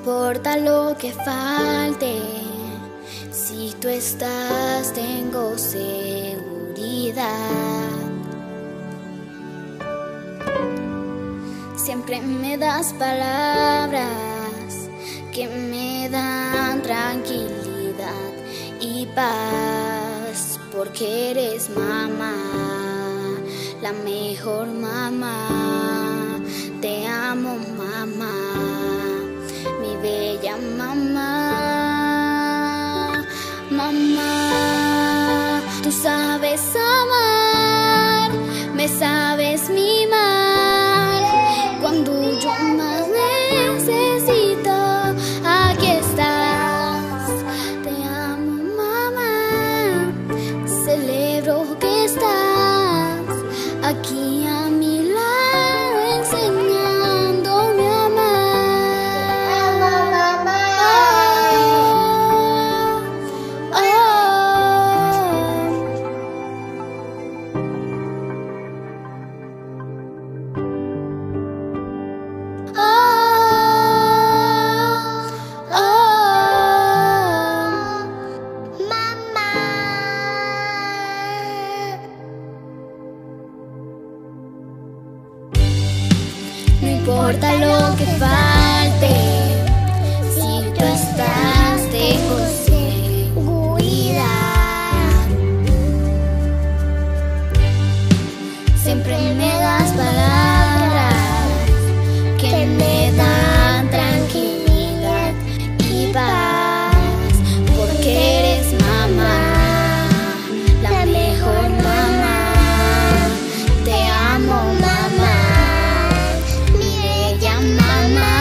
importa lo que falte, si tú estás tengo seguridad. Siempre me das palabras que me dan tranquilidad y paz, porque eres mamá, la mejor mamá. Te amo, mamá, mi bella mamá. Mamá, tú sabes amar, me sabes mimar. Cuando yo más necesito, aquí estás. Te amo, mamá, celebro que estás aquí a mi lado, enseñándome a amar. No importa lo que falte, si tú estás tengo seguridad. Siempre me das palabras que me dan tranquilidad y paz, porque eres mamá, la mejor mamá. Te amo, mamá, mi bella mamá.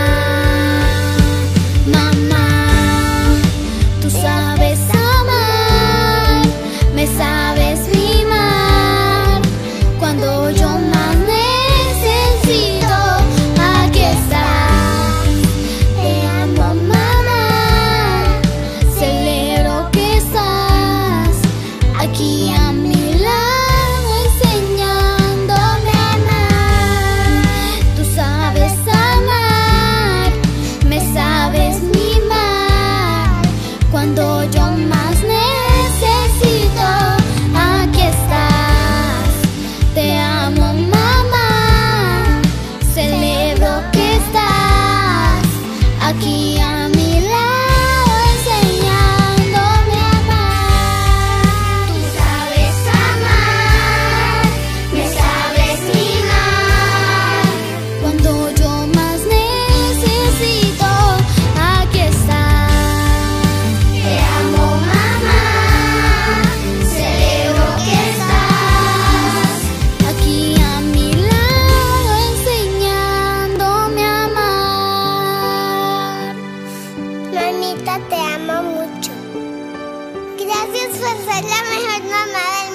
Mamá, tú sabes amar, me sabes mimar. Cuando yo más necesito, aquí estás. Te amo, mamá, celebro que estás aquí a mi lado, enseñándome a amar. Tú sabes amar, me sabes mimar. Cuando yo más necesito, aquí estás. Te amo, mamá, celebro que estás aquí a mi lado, enseñándome a amar. Tú sabes amar, me sabes mimar. Cuando yo más necesito, aquí estás. Te amo, mamá, celebro que estás aquí a mi lado, enseñándome a amar. Mamita, te amo mucho. Gracias por ser la mejor mamá del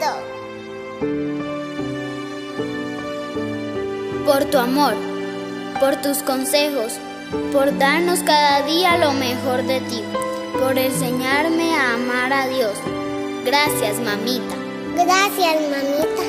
mundo. Por tu amor, por tus consejos, por darnos cada día lo mejor de ti, por enseñarme a amar a Dios. Gracias, mamita. Gracias, mamita.